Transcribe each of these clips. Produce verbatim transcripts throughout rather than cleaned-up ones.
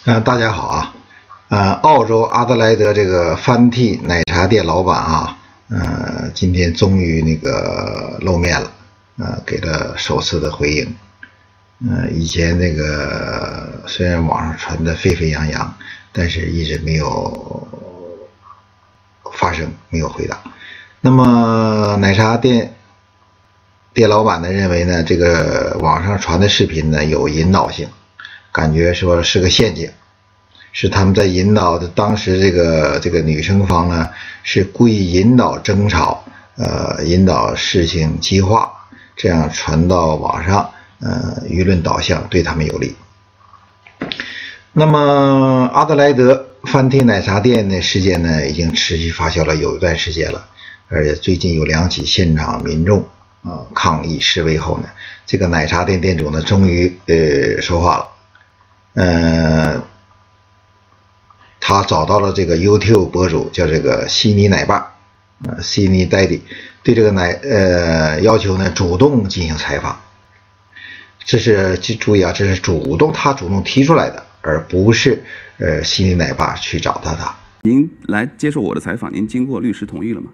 呃，大家好啊，呃，澳洲阿德莱德这个翻替奶茶店老板啊，呃，今天终于那个露面了，呃，给了首次的回应。呃，以前那个虽然网上传的沸沸扬扬，但是一直没有发声，没有回答。那么奶茶店店老板呢认为呢，这个网上传的视频呢有引导性。感觉说是个陷阱，是他们在引导的。当时这个这个女生方呢是故意引导争吵，呃，引导事情激化，这样传到网上，呃，舆论导向对他们有利。那么阿德莱德翻替奶茶店的事件呢，已经持续发酵了有一段时间了，而且最近有两起现场民众啊、呃、抗议示威后呢，这个奶茶店店主呢终于呃说话了。呃，他找到了这个 YouTube 博主，叫这个悉尼奶爸，呃，悉尼 Daddy， 对这个奶呃要求呢主动进行采访。这是注意啊，这是主动他主动提出来的，而不是呃悉尼奶爸去找他的。 您来接受我的采访，您经过律师同意了吗？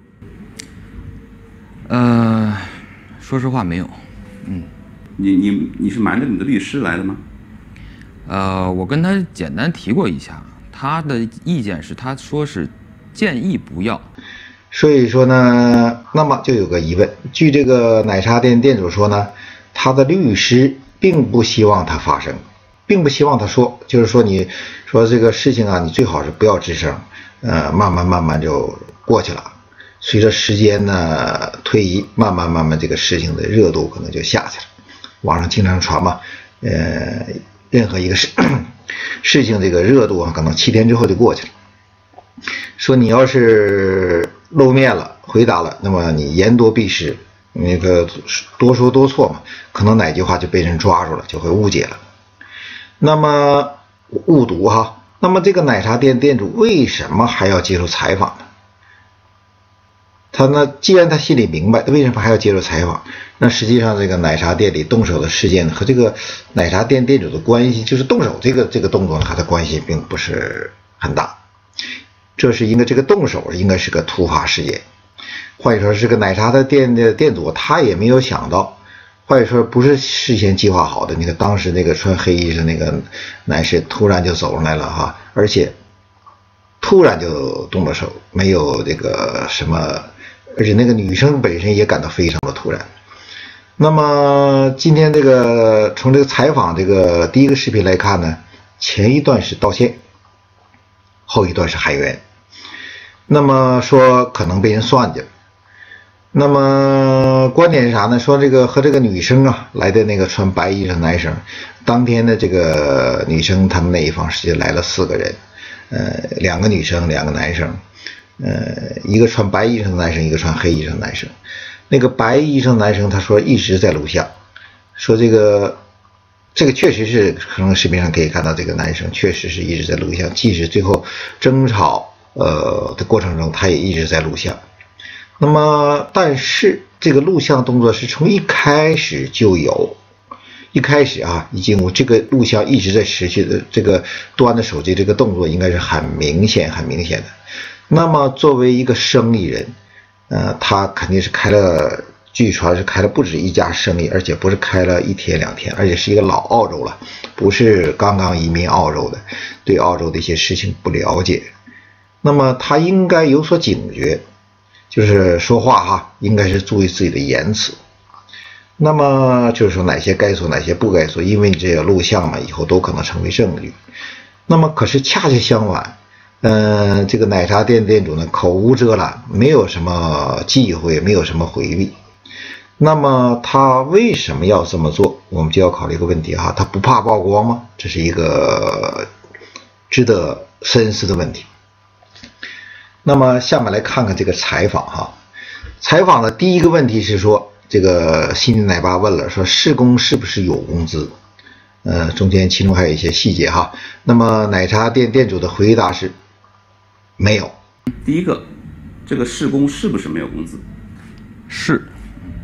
呃，说实话没有。嗯， 你你你是瞒着你的律师来的吗？ 呃，我跟他简单提过一下，他的意见是，他说是建议不要。 所以说呢，那么就有个疑问，据这个奶茶店店主说呢，他的律师并不希望他发生，并不希望他说，就是说你说这个事情啊，你最好是不要吱声，呃，慢慢慢慢就过去了。随着时间呢推移，慢慢慢慢这个事情的热度可能就下去了。网上经常传嘛，呃。任何一个事事情这个热度啊，可能七天之后就过去了。说你要是露面了，回答了，那么你言多必失，那个多说多错嘛，可能哪句话就被人抓住了，就会误解了。那么误读哈，那么这个奶茶店店主为什么还要接受采访呢？他呢，既然他心里明白，他为什么还要接受采访？那实际上这个奶茶店里动手的事件和这个奶茶店店主的关系，就是动手这个这个动作和他关系并不是很大。这是应该这个动手应该是个突发事件，或者说这个奶茶的店的店主他也没有想到，或者说不是事先计划好的。你看当时那个穿黑衣裳那个男士突然就走上来了哈，而且突然就动了手，没有这个什么。而且那个女生本身也感到非常的突然。那么今天这个从这个采访这个第一个视频来看呢，前一段是道歉，后一段是喊冤。那么说可能被人算计了。那么观点是啥呢？说这个和这个女生啊来的那个穿白衣裳男生，当天的这个女生他们那一方实际来了四个人，呃，两个女生，两个男生。呃，一个穿白衣裳的男生，一个穿黑衣裳的男生。那个白衣裳男生他说一直在录像，说这个这个确实是，可能视频上可以看到这个男生确实是一直在录像，即使最后争吵呃的过程中，他也一直在录像。那么，但是这个录像动作是从一开始就有，一开始啊，已经我这个录像一直在持续的，这个端着手机这个动作应该是很明显、很明显的。那么作为一个生意人，呃，他肯定是开了，据传是开了不止一家生意，而且不是开了一天两天，而且是一个老澳洲了，不是刚刚移民澳洲的，对澳洲的一些事情不了解。那么他应该有所警觉，就是说话哈，应该是注意自己的言辞。那么就是说哪些该说，哪些不该说，因为你这个录像嘛，以后都可能成为证据。那么可是恰恰相反。呃，这个奶茶店店主呢，口无遮拦，没有什么忌讳，没有什么回避。那么他为什么要这么做？我们就要考虑一个问题哈，他不怕曝光吗？这是一个值得深思的问题。那么下面来看看这个采访哈，采访的第一个问题是说，这个悉尼奶爸问了，说施工是不是有工资？呃，中间其中还有一些细节哈。那么奶茶店店主的回答是。没有。 第一个，这个施工是不是没有工资？ 是。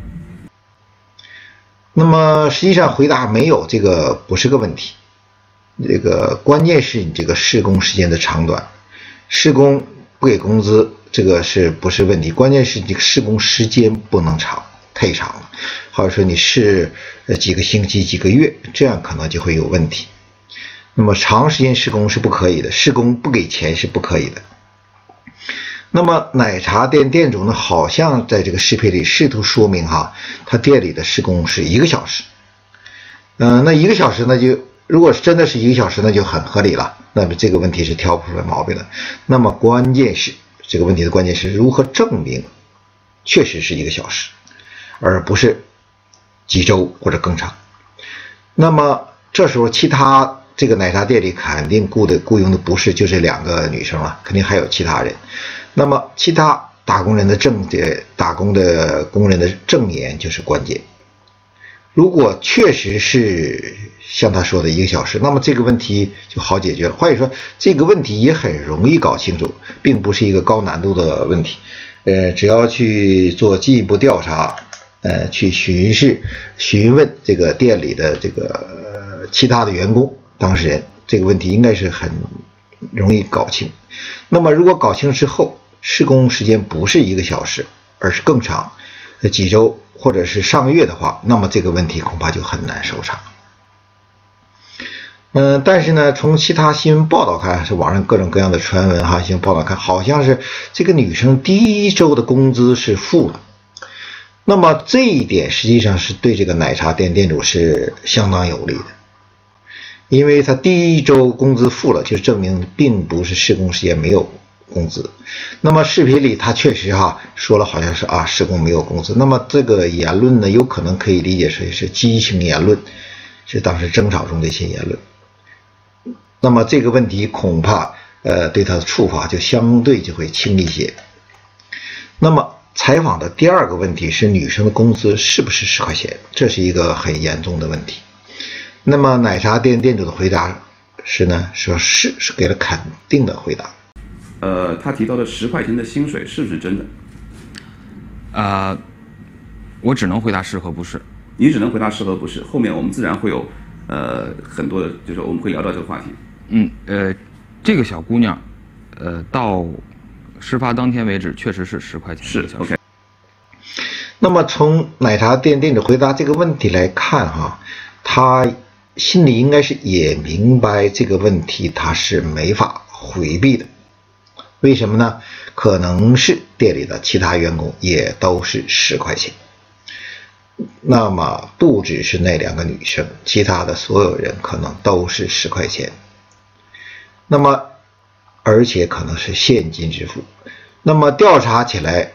那么实际上回答没有这个不是个问题， 这个关键是你这个施工时间的长短，施工不给工资，这个是不是问题？关键是这个施工时间不能长，太长了，或者说你是呃几个星期、几个月，这样可能就会有问题。那么长时间施工是不可以的，施工不给钱是不可以的。那么奶茶店店主呢，好像在这个视频里试图说明哈，他店里的施工是一个小时。嗯、呃，那一个小时呢，就如果是真的是一个小时，那就很合理了。那么这个问题是挑不出来毛病的。那么关键是这个问题的关键是如何证明确实是一个小时，而不是几周或者更长。那么这时候其他这个奶茶店里肯定雇的雇佣的不是就这两个女生了，肯定还有其他人。那么其他打工人的证的打工的工人的证言就是关键。如果确实是像他说的一个小时，那么这个问题就好解决了。或者说这个问题也很容易搞清楚，并不是一个高难度的问题。呃，只要去做进一步调查，呃，去巡视、询问这个店里的这个、呃、其他的员工、当事人，这个问题应该是很容易搞清。那么如果搞清之后，施工时间不是一个小时，而是更长，几周或者是上个月的话，那么这个问题恐怕就很难收场。嗯、呃，但是呢，从其他新闻报道看，是网上各种各样的传闻哈，新闻报道看，好像是这个女生第一周的工资是负的。那么这一点实际上是对这个奶茶店店主是相当有利的，因为他第一周工资负了，就证明并不是施工时间没有工资。那么视频里他确实哈说了，好像是啊施工没有工资。那么这个言论呢，有可能可以理解成是激情言论，是当时争吵中的一些言论。那么这个问题恐怕呃对他的处罚就相对就会轻一些。那么采访的第二个问题是女生的工资是不是十块钱，这是一个很严重的问题。那么奶茶店店主的回答是呢，说是是给了肯定的回答。 呃，他提到的十块钱的薪水是不是真的？ 呃，我只能回答是和不是。 你只能回答是和不是，后面我们自然会有呃很多的，就是我们会聊到这个话题。 嗯，呃，这个小姑娘，呃，到事发当天为止，确实是十块钱一个小时。 是 OK。 那么从奶茶店店主回答这个问题来看哈，他心里应该是也明白这个问题他是没法回避的。为什么呢？可能是店里的其他员工也都是十块钱。那么不只是那两个女生，其他的所有人可能都是十块钱。那么而且可能是现金支付。那么调查起来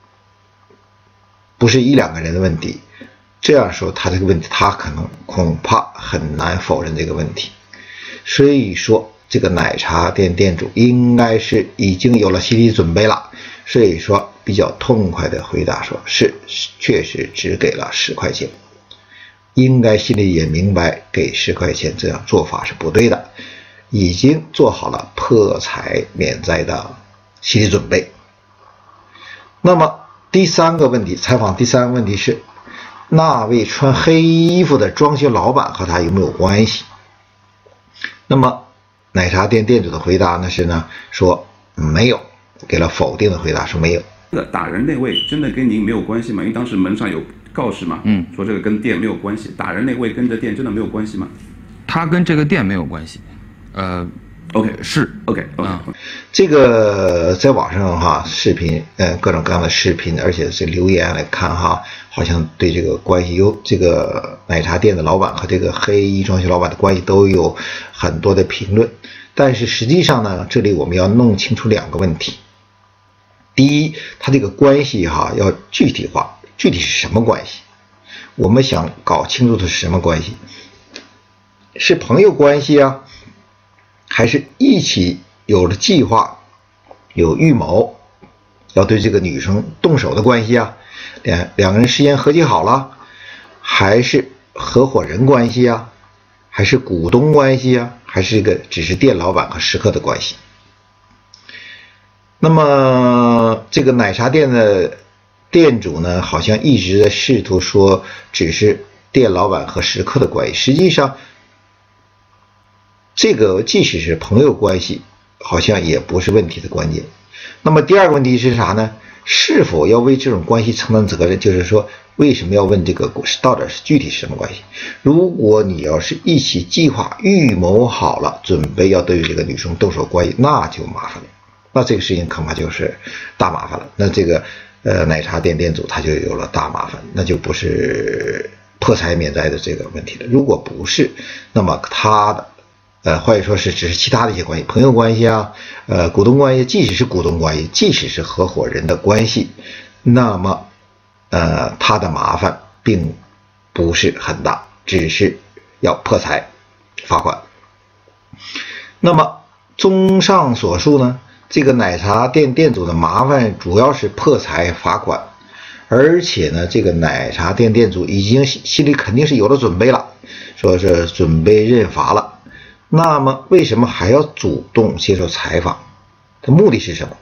不是一两个人的问题，这样说他这个问题他可能恐怕很难否认这个问题。所以说这个奶茶店店主应该是已经有了心理准备了，所以说比较痛快的回答说是确实只给了十块钱，应该心里也明白给十块钱这样做法是不对的，已经做好了破财免灾的心理准备。那么第三个问题，采访第三个问题是，那位穿黑衣服的装修老板和他有没有关系？那么奶茶店店主的回答呢是呢说没有，给了否定的回答，说没有。 这个打人那位真的跟您没有关系吗？因为当时门上有告示嘛， 嗯， 说这个跟店没有关系。打人那位跟这店真的没有关系吗？ 他跟这个店没有关系。呃 ，OK， 是 OK OK， 嗯、 这个在网上哈视频，呃各种各样的视频，而且是留言来看哈，好像对这个关系有这个奶茶店的老板和这个黑衣装修老板的关系都有很多的评论。但是实际上呢，这里我们要弄清楚两个问题。第一，他这个关系哈要具体化，具体是什么关系？我们想搞清楚的是什么关系？是朋友关系啊，还是一起有了计划、有预谋要对这个女生动手的关系啊？两两个人事先合计好了，还是合伙人关系啊？还是股东关系啊？还是一个只是店老板和食客的关系？那么这个奶茶店的店主呢，好像一直在试图说只是店老板和食客的关系，实际上这个即使是朋友关系，好像也不是问题的关键。那么第二个问题是啥呢？是否要为这种关系承担责任？就是说，为什么要问这个到底是具体是什么关系？如果你要是一起计划预谋好了，准备要对这个女生动手关系，那就麻烦了。那这个事情恐怕就是大麻烦了。那这个呃奶茶店店主他就有了大麻烦，那就不是破财免灾的这个问题了。如果不是，那么他的呃或者说是只是其他的一些关系，朋友关系啊，呃股东关系，即使是股东关系，即使是合伙人的关系，那么呃他的麻烦并不是很大，只是要破财罚款。那么综上所述呢，这个奶茶店店主的麻烦主要是破财罚款，而且呢，这个奶茶店店主已经心里肯定是有了准备了，说是准备认罚了。那么为什么还要主动接受采访？他目的是什么？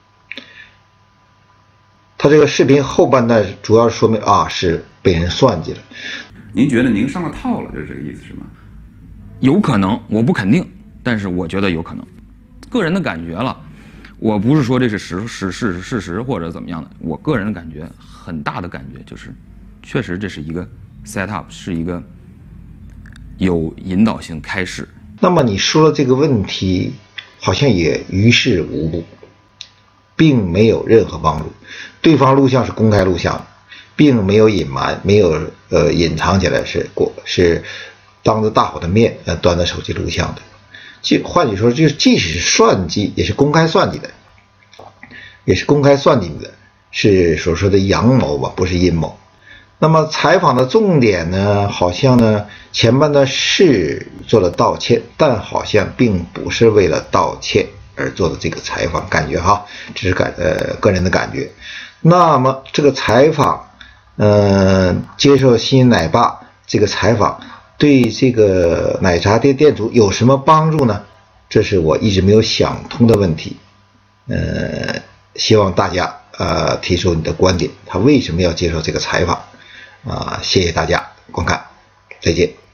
他这个视频后半段主要说明啊，是被人算计了。 您觉得您上了套了，就是这个意思是吗？ 有可能，我不肯定，但是我觉得有可能，个人的感觉了。我不是说这是实事事事实或者怎么样的，我个人的感觉，很大的感觉就是，确实这是一个 set up， 是一个有引导性开始。 那么你说的这个问题好像也于事无补，并没有任何帮助。对方录像是公开录像，并没有隐瞒，没有呃隐藏起来，是过是当着大伙的面呃端着手机录像的。即换句说，就是即使是算计，也是公开算计的，也是公开算计的，是所说的阳谋吧，不是阴谋。那么采访的重点呢，好像呢前半段是做了道歉，但好像并不是为了道歉而做的这个采访，感觉哈，只是感呃个人的感觉。那么这个采访，呃，接受新人奶爸这个采访，对这个奶茶店店主有什么帮助呢？这是我一直没有想通的问题。呃，希望大家呃提出你的观点，他为什么要接受这个采访？啊、呃，谢谢大家观看，再见。